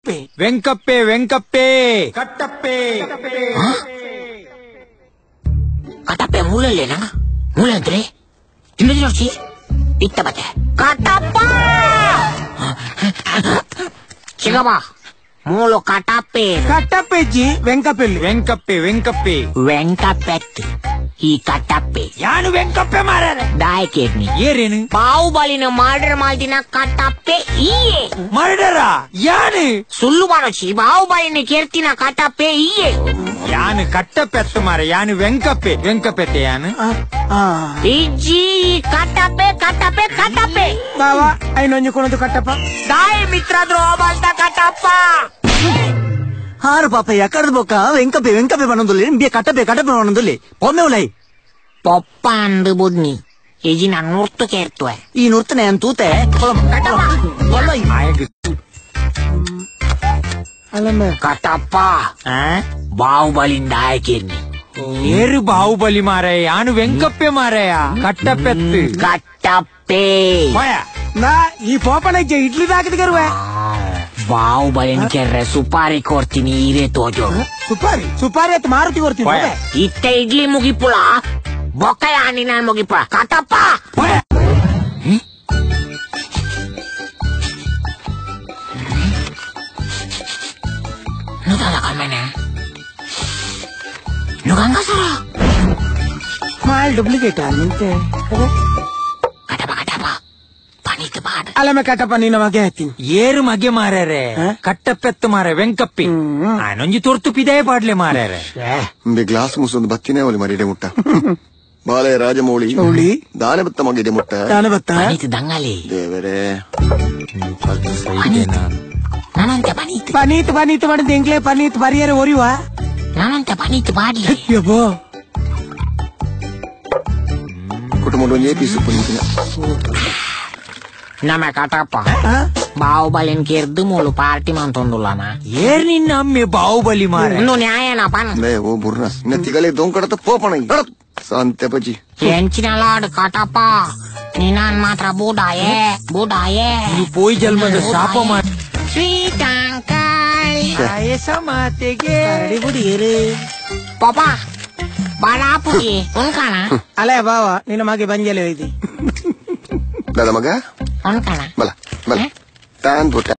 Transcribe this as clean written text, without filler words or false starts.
ವೆಂಕಪ್ಪೆ ವೆಂಕಪ್ಪೆ ಕಟ್ಟಪ್ಪೆ ಕಟ್ಟಪ್ಪೆ ಮೂಲಲ್ಲೇನಾ? ಮೂಲ ಅಂದ್ರೆ ತಿನ್ನೋದು ನೋಡ್ಸಿ ಇತ್ತ ಬತ್ತೆ ಕಟ್ಟಪ್ಪ ಚಿಗಬ ಮೂಲು ಕಟ್ಟಪ್ಪೆ ಕಟ್ಟಪ್ಪೆಜ್ಜಿ ವೆಂಕಪ್ಪೆಲ್ಲಿ ವೆಂಕಪ್ಪೆ ವೆಂಕಪ್ಪೆ ವೆಂಕಪ್ಪೆತ್ ಈ ಕಟ್ಟಪ್ಪೆ ಯಾನು ವೆಂಕಪ್ಪೆ ಮಾರಾರೆ ದಾಯಕೇರ್ನಿ ಏರೇನು ಬಾಹುಬಲಿನ ಮರ್ಡರ್ ಮಾಡಿನ ಕಟ್ಟಪ್ಪೆ ಈಯೆ ಮರ್ಡರ ಯಾನು ಸುಳ್ಳು ಮಾಡೋಚಿ ಬಾಹುಬಲಿನ ಕೇರ್ತಿನ ಕಟ್ಟಪ್ಪೆ ಈಯೆ ಯಾನು ಕಟ್ಟಪ್ಪೆ ಅತ್ತು ಮಾರ ಯಾನು ವೆಂಕಪ್ಪೆ ವೆಂಕಪ್ಪೆತ್ತೆ ಯಾನು ಇಜ್ಜಿ ಕಟ್ಟಪ್ಪೆ ಕಟ್ಟಪ್ಪೆ ಕಟ್ಟಪ್ಪೆ ಬಾವಾ ಐನೊಂಜಿ ಕೊನದು ಕಟ್ಟಪ್ಪ ದಾಯ ಮಿತ್ರ ದ್ರೋಹ ಬಂತ ಕಟ್ಟಪ್ಪ ಹಾರು ಪಾಪಯ್ಯ ಕರೆದು ಬೊಕ್ಕ ವೆಂಕಪ್ಪೆ ವೆಂಕಪ್ಪೆ ಬಣ್ಣದಲ್ಲಿ ಬಿಯ ಕಟ್ಟಪ್ಪೆ ಕಟ್ಟಪ್ಪೆ ಬಣ್ಣದಲ್ಲಿ ಒಮ್ಮೆ ಉಲೈ ಪೊಪ್ಪ ಅಂದು ಬುದ್ನಿ ಇಜಿ ನಾನು ನುರ್ತು ಕೇರ್ತುವೆ ಈ ನುರ್ತನೆ ಅಂತೂತೆ ಕಟ್ಟಪ್ಪ ಬಾಹುಬಲಿಂದ ಆಯ್ಕೆರ್ನಿ ಏರು ಬಾಹುಬಲಿ ಮಾರಾಯ ಯಾನು ವೆಂಕಪ್ಪೆ ಮಾರಾಯ ಕಟ್ಟಪ್ಪೆತ್ತು ಕಟ್ಟಪ್ಪೆ ನಾ ಈ ಪೋಪನಜ್ಜೆ ಇಡ್ಲಿ ಹಾಕಿದ ಕರುವೆ ಬಾಹುಬಲಿನ ಕೆರ್ರೆ ಸುಪಾರಿ ಕೊಡ್ತೀನಿ ಇರೇ ತೋಜೋ ಸುಪಾರಿ ಸುಪಾರಿ ಅತ್ ಮಾರುತಿ ಕೊಡ್ತೀನಿ ಇತ್ತೆ ಇಡ್ಲಿ ಮುಗಿಪುಳ ಬೊಕ್ಕ ಹಣ್ಣಿ ನಾನು ಮುಗಿಪುಳ ಕಟ್ಟಪ್ಪ ನುಗಲ್ಲ ಕಲ್ಮೇನೆ ನುಗಂಗ ಸರ ಮಾಲ್ ಡೂಪ್ಲಿಕೇಟ್ ನಿಂತೆ ಕಟಪ ಕಟಪ ಪಣಿತ್ ಬಾಡ ಅಲ್ಲಮೆ ಕಟ್ಟಪ್ಪ ನಿನ್ನ ಮಗೆ ಹತ್ತೀನಿ ಏರು ಮಗೆ ಮಾರಾರೆ ಕಟ್ಟಪ್ಪೆತ್ತು ಮಾರ ವೆಂಕಪ್ಪಿ ನಾನೊಂಜಿ ತೊರ್ತು ಪಿದಾಯ ಪಾಡ್ಲೆ ಮಾರಾರೆ ಗ್ಲಾಸ್ ಮುಸೊಂದು ಬತ್ತಿನೇ ಒಲಿ ಮರಿಡೆ ಮುಟ್ಟ ಬಾಲೆ ರಾಜಮೌಳಿ ದಾನೆ ಬತ್ತ ಮಗಿದೆ ಮುಟ್ಟ ದಾನೆ ಬತ್ತ ಪಣಿತ್ ದಂಗಲಿ ದೇವರೇ ನಾನಂತ ಪನೀತ್ ಪನೀತ್ ಪನೀತ್ ಮಾಡಿದ ಎಂಗ್ಲೆ ಪನೀತ್ ಪರಿಯರೆ ಒರಿಯುವ ನಾನಂತ ಪನೀತ್ ಬಾಡ್ಲಿ ಯಬ್ಬೋ ಕುಟುಂಬ ಪೀಸು ಪುನೀತಿನ ನಮ ಕಟಪ್ಪ ಬಾಹುಬಲಿನ ಕೇರ್ದು ಮೂಲು ಪಾರ್ಟಿ ಮಂತೊಂದುಲ್ಲನ ಏರ್ ನಿನ್ನ ಅಮ್ಮೆ ಬಾಹುಬಲಿ ಮಾರ ಒಂದು ನ್ಯಾಯನ ಪನ ಓ ಬುರ್ರ ಇನ್ನ ತಿಗಲೆ ದೊಂಕಡತ ಪೋಪಣ ಸಂತೆ ಪಜಿ ಹೆಂಚಿನ ಲಾಡ್ ಕಟಪ್ಪ ನೀನಾನ್ ಮಾತ್ರ ಬೂಡಾಯೇ ಬೂಡಾಯೇ ನೀವು ಪೋಯ್ ಜನ್ಮದ ಶಾಪ ಮಾಡಿ ಸ್ವೀಟ್ ಅಂಕಲ್ ಪಾಯಸ ಮಾತೆಗೆ ಪಾಪ ಬಾಳಾಪುರಿ ಉಣ್ಕಣ ಅಲೇ ಬಾವ ನಿನ್ನ ಮಗೆ ಬಂಜಲೆ ಒಯ್ದಿ ದಾದ ಮಗ ಉಣ್ಕಣ ಬಲ ಬಲ ತಾನ್ ಪುಟ್ಟ